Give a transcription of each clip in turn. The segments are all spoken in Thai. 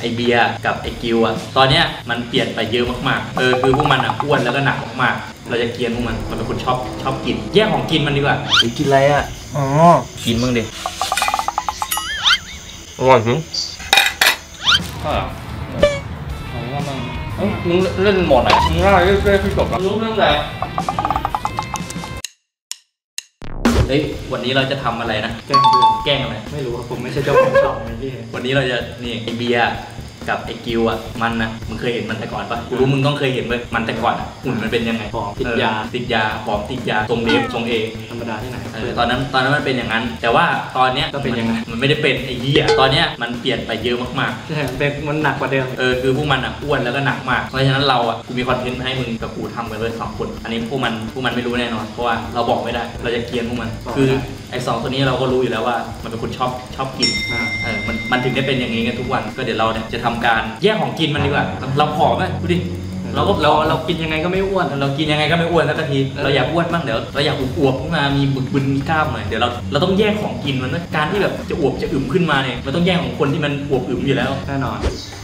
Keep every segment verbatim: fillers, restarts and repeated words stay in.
ไอเบียร์กับไอกิวอะตอนเนี้ยมันเปลี่ยนไปเยอะมากๆเออคือพวกมันอะอ้วนแล้วก็หนักมากๆเราจะเกลียนพวกมันมันเป็นคนชอบชอบกินแยกของกินมันดีกว่าหรือกินอะไรอะอ๋อกินมึงดิอร่อยจริงก็ผมว่ามันเอ้ยมึงเล่นหมดไหนมึงง่ายเล่นเล่นพี่จบแล้วรู้เรื่องอะไรเฮ้ยวันนี้เราจะทำอะไรนะแกล้งเพื่อนแกล้งอะไรไม่รู้ผมไม่ใช่เจ้าของช่องไอ้ที่วันนี้เราจะนี่ไอเบียร์กับไอกิวอ่ะมันนะมึงเคยเห็นมันแต่ก่อนปะกูรู้มึงต้องเคยเห็นเลยมันแต่ก่อนอ่ะหุ่นมันเป็นยังไงผอมติดยาติดยาผอมติดยาทรงเดฟทรงเอธรรมดาที่ไหนเออตอนนั้นตอนนั้นมันเป็นอย่างนั้นแต่ว่าตอนเนี้ยก็เป็นยังไงมันไม่ได้เป็นไอ้เหี้ยตอนเนี้ยมันเปลี่ยนไปเยอะมากๆใช่เป็นมันหนักกว่าเดิมเออคือพวกมันอ่ะอ้วนแล้วก็หนักมากเพราะฉะนั้นเราอ่ะกูมีคอนเทนต์ให้มึงกับกูทำกันเลยสองคนอันนี้พวกมันพวกมันไม่รู้แน่นอนเพราะว่าเราบอกไม่ได้เราจะเกลียนพวกมันคือไอ้สองตัวนี้เราก็รู้อยู่แล้วว่ามันเป็นคนชอบชอบกินเออมันมันถึงได้เป็นอย่างนี้กันทุกวันก็เดี๋ยวเราเนี่ยจะทำการแยกของกินมันดีกว่าเราผอมไหมดูดิเราก็เราเรากินยังไงก็ไม่อ้วนเรากินยังไงก็ไม่อ้วนสักทีเราอยากอ้วนบ้างเดี๋ยวเราอยากอวบขึ้นมามีบึกบึนมีกล้ามหน่อยเดี๋ยวเราเราต้องแยกของกินมันด้วยการที่แบบจะอวบจะอึมขึ้นมาเนี่ยมันต้องแยกของคนที่มันอวบอึมอยู่แล้วแน่นอน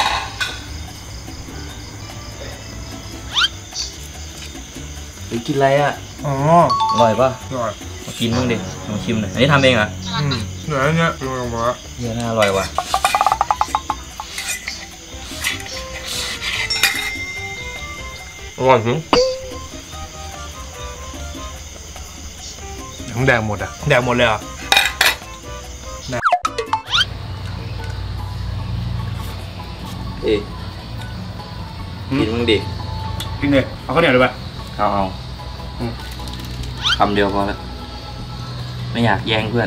หรือกินอะไรอ่ะอ๋ออร่อยป่ะอร่อยมากินมึงดิลองชิมหน่อยอันนี้ทำเองเหรออืมเนื้อเนี้ยลงมาเยอะน่าอร่อยว่ะอร่อยจริงทั้งแดงหมดอ่ะแดงหมดเลยอ่ะเอ๊ะกินมึงดิกินเลยเอาข้าวเหนียวเลยป่ะเอาเอาคำเดียวพอแล้วไม่อยากแย่งเพื่อน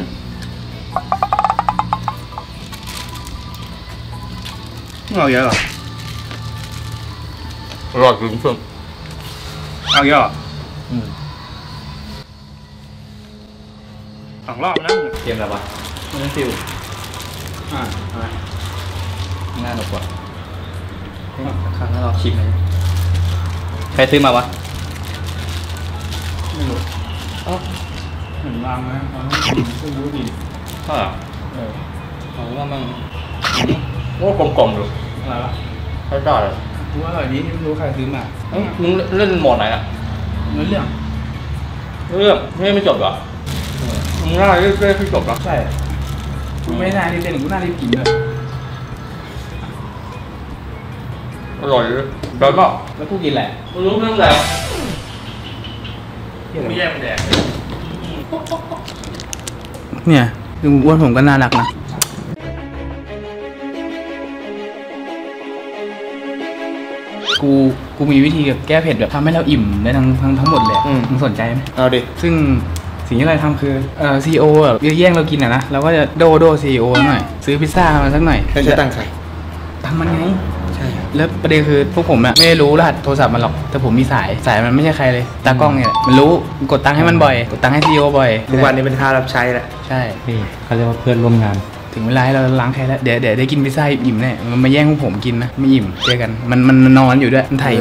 เอาเยอะเหรออร่อยจริงเพื่อนเอาเยอะเหรออืมสองรอบนะเกมอะไรวะมันฟิวอ่าอะไรง่ายหนุกกว่าครั้งแรกเราชิมเลยใครซื้อมาวะไม่รู้อ๋อเหมือนวางนะวางไม่รู้ดิใช่เหรอเออผมว่ามันว่ากลมๆดูอะไรวะใช่ได้เลยกูว่าอร่อยนี้ไม่รู้ใครซื้อมาเอ้ยมึงเล่นโหมดไหนอ่ะเรื่องเรื่องเรื่องไม่ไม่จบเหรอมึงน่าเล่นเล่นไม่จบหรอใช่กูไม่น่าเล่นกูน่าเล่นกินเลยอร่อยเลยแล้วก็แล้วกูกินแหละกูรู้เรื่องแล้วไม่แย่งแดกเนี่ยดูอ้วนผมก็น่ารักนะกูกูมีวิธีแก้เผ็ดแบบทำให้เราอิ่มได้ทั้งทั้งทั้งหมดเลยมึงสนใจไหมเอาดิซึ่งสิ่งที่เราทำคือเอ่อซีโอแบบแย่งเรากินอ่ะนะเราก็จะโดโดซีโอหน่อยซื้อพิซซ่ามาสักหน่อยไม่ใช่ตั้งใครทำมันไงใช่แล้วประเด็นคือพวกผมอะไม่ได้รู้รหัสโทรศัพท์มันหรอกแต่ผมมีสายสายมันไม่ใช่ใครเลยตากล้องเนี่ยมันรู้กดตังค์ให้มันบ่อยกดตังค์ให้ซีโอบ่อยทุกวันนี้เป็นค่ารับใช้แหละใช่นี่เขาเรียกว่าเพื่อนร่วมงานถึงเวลาให้เราล้างแค้นแล้วเดี๋ยวเดี๋ยวได้กินพิซซ่าอิ่มแน่มันมาแย่งพวกผมกินนะไม่อิ่มเจอกันมันมันนอนอยู่ด้วยมันไถ่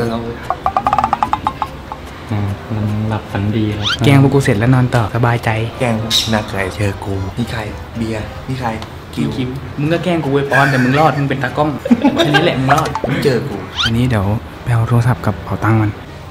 มันหลับฝันดีครับแกงพวกกูเสร็จแล้วนอนต่อสบายใจแกงนักไก่เจอกูนี่ใครเบียร์นี่ใครคิวคิวมึงก็แกล้งกูไว้ปอนแต่มึงรอดมึงเป็นตากล้องแค่นี้แหละมึงรอดมึงเจอกูอันนี้เดี๋ยวไปเอาโทรศัพท์กับเป๋าตังค์มัน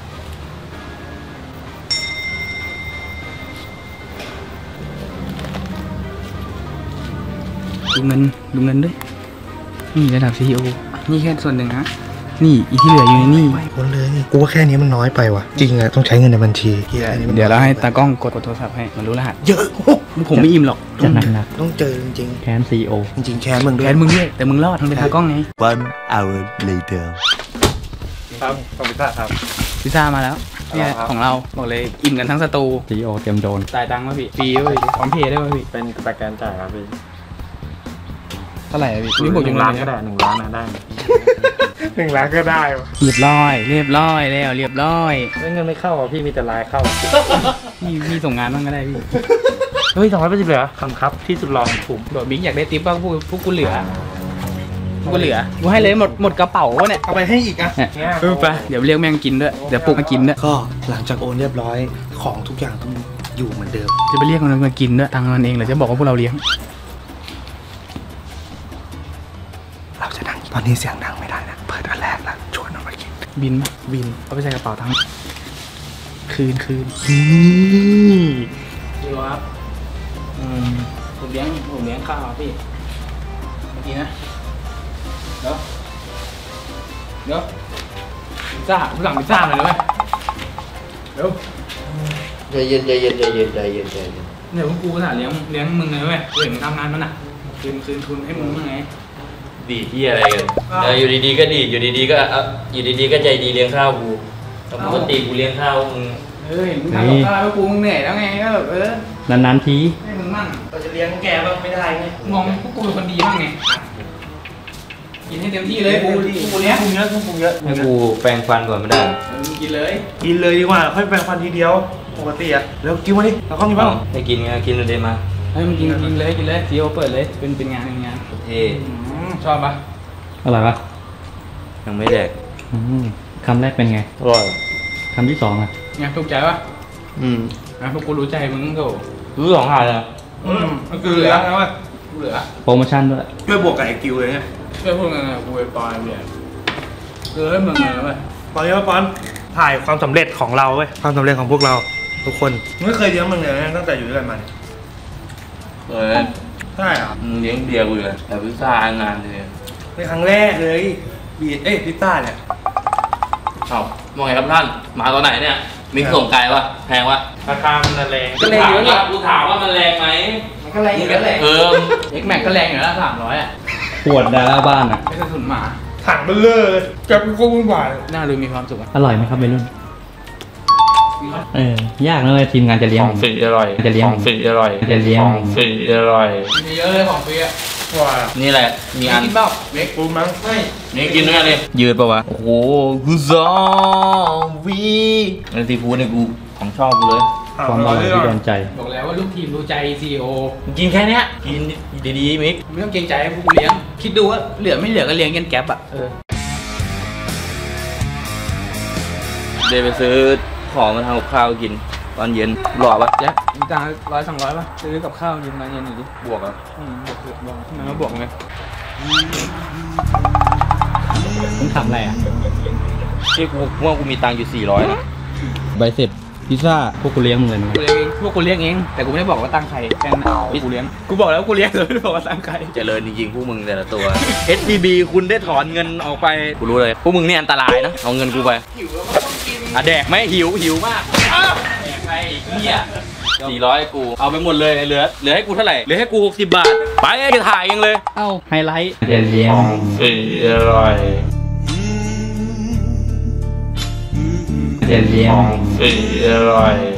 ดูเงินดูเงินด้วยนี่ระดับซีอีโอนี่แค่ส่วนหนึ่งนะนี่อีที่เหลืออยู่ในนี่คนเลยกูว่าแค่นี้มันน้อยไปว่ะจริงอะต้องใช้เงินในบัญชีเดี๋ยวเราให้ตากล้องกดโทรศัพท์ให้มันรู้รหัสเยอะผมไม่อิ่มหรอกต้องต้องเจอจริงๆแคนซีโอจริงๆแคนมึงด้วยแคนมึงด้วยแต่มึงรอดมึงเป็นตากล้องไง one hour later ครับขอบคุณครับพิซซ่ามาแล้วเนี่ยของเราบอกเลยอิ่มกันทั้งสตูซีโอเตรียมโดนจ่ายตังค์ป่ะพี่ฟรีป่ะพี่พร้อมเพย์ได้ป่ะพี่เป็นสแกนจ่ายครับพี่เท่าไหร่พี่นี่บอกหนึ่งล้านก็ได้หนึ่งล้านนะได้หนึ่งล้านก็ได้เรียบร้อยเรียบร้อยแล้วเรียบร้อยเงินไม่เข้าอ่ะพี่มีแต่ลายเข้าพี่พี่ส่งงานบ้างก็ได้พี่เฮ้ยสองร้อยแปดสิบเหลือคำครับที่สุดรองถูกบอกบิ๊กอยากได้ติ๊บบ้างพวกพวกกูเหลือพวกกูเหลือกูให้เลยหมดหมดกระเป๋าวะเนี่ยเอาไปให้อีกอ่ะเออไปเดี๋ยวเรียกแม่งกินด้วยเดี๋ยวปลุกมากินด้วยก็หลังจากโอนเรียบร้อยของทุกอย่างต้องอยู่เหมือนเดิมจะไปเรียกมันมากินด้วยตังค์มันเองหรือจะบอกว่าพวกเราเลี้ยงเราจะนั่งตอนนี้เสียงดังไม่ได้นะเปิดอันแรกแล้วชวนออกมากินบินบินเอาไปใส่กระเป๋าทั้งคืนคืนนี่ดูครับอืมผมเลี้ยงผมเลี้ยงข้าวพี่เมื่อกี้นะเดี๋ยวเดี๋ยวพิซซ่าผู้สั่งพิซซ่าเลยไหมเดี๋ยวใจเย็นใจเย็นใจเย็นใจเย็นใจเย็นเนี่ยพวกกูขนาดเลี้ยงเลี้ยงมึงเลยเว้ยเห็นมึงทำงานมันอ่ะคืนคืนทุนให้มึงยังไงดีที่อะไรกันเอออยู่ดีๆก็ดีอยู่ดีๆก็อยู่ดีๆก็ใจดีเลี้ยงข้าวกูปกติกูเลี้ยงข้าวมึงเออเห็นมึงทำกับข้าวแล้วกูมึงเหนื่อยแล้วไงก็แบบเออนานๆทีให้มึงมั่งเราจะเลี้ยงแกบ้างไม่ได้ไงมองพวกกูเป็นคนดีบ้างไงกินให้เต็มที่เลยกูกูเลี้ยงปรุงเยอะปรุงเยอะให้กูแปรงฟันก่อนไม่ได้กินเลยกินเลยดีกว่าค่อยแปรงฟันทีเดียวปกติอะแล้วกินมาดิเราเข้ากินบ้างให้กินไงกินเลยมาให้มึงกินกินเลยกินเลยซีโอเปิดเลยเป็นเป็นงานเป็นงานเท่ชอบปะอร่อยปะยังไม่แดกคำแรกเป็นไงอร่อยคำที่สองอะไงถูกใจปะอืมนะพวกกูรู้ใจมึงโถรู้สองหาเลยอืมมันคือเหลือนะว่าเหลือโปรโมชั่นด้วยช่วยบวกกับไอคิวเลยเนี่ยช่วยพวกนั้นกูไปปอยเนี่ยเออมึงเลยนะเว้ยปอยว่าปอนถ่ายความสำเร็จของเราเว้ยความสำเร็จของพวกเราทุกคนไม่เคยเลี้ยงมึงเลยตั้งแต่อยู่ด้วยกันมาเออใช่อ่ะมึงเลี้ยงเบียร์กูเลยแต่พิซซ่างานเลยเป็นครั้งแรกเลยบีเอ้พิซซ่าเนี่ยเอามองไงครับท่านมาตอนไหนเนี่ยมีส่งไกลปะแพงปะราคามันแรงก็แรงเยอะกูถามว่ามันแรงไหมมันก็แรงอยู่แล้วแหละเออเอ็กแม็กก็แรงอยู่แล้วสามร้อยอ่ะปวดดาราบ้านอ่ะไม่กระสุนหมาถังมันเลยจับกูวุ่นวายน่าดูมีความสุขอร่อยไหมครับเมนุ่นเออยากนะเลยทีมงานจะเลี้ยงของฟรีอร่อยจะเลี้ยงของฟรีอร่อยจะเลี้ยงของฟรีอร่อยมีเยอะเลยของฟรีอ่ะว้านี่แหละมีอันกินเปล่าเม็กปูมั้งไม่นี่กินด้วยกันเลยยืดปะวะโอ้โหกูซอวีไอ้ซีฟู้ดเนี่ยกูของชอบกูเลยความอร่อยที่โดนใจบอกแล้วว่าลูกทีมรู้ใจซีโอกินแค่นี้กินดีๆมิกไม่ต้องเกรงใจพวกกูเลี้ยงคิดดูว่าเหลือไม่เหลือก็เลี้ยงกันแก๊ปอ่ะเออเดี๋ยวไปซื้อของมาทำกับข้าวกินตอนเย็นหล่อปะแจ๊คมีตังค์ร้อยสองร้อยปะซื้อกับข้าวกินมาเย็นหน่อยดิบวกอ่ะอืมบวกบวกทำไมมาบวกไงมึงทำอะไรอ่ะที่กูว่ากูมีตังค์อยู่สี่ร้อยนะใบเสร็จพิซซ่าพวกกูเลี้ยงมึงเลยกูเลี้ยงพวกกูเลี้ยงเองแต่กูไม่ได้บอกว่าตังใครแค่นั้นกูเลี้ยงกูบอกแล้วกูเลี้ยงเลยไม่ได้บอกว่าตังใครเจริญจริงๆพวกมึงแต่ละตัว เอส บี บี คุณได้ถอนเงินออกไปกูรู้เลยพวกมึงนี่อันตรายนะเอาเงินกูไปหิวแล้วก็ต้องกินอ่ะแดกไหมหิวหิวมากแดกไปเนี่ยสี่ร้อยกูเอาไปหมดเลยเหลือเหลือให้กูเท่าไหร่เหลือให้กูหกสิบบาทไปจะถ่ายยังเลยเอ้าไฮไลท์เลี้ยงฟรีอร่อยเลี้ยงฟรีอร่อย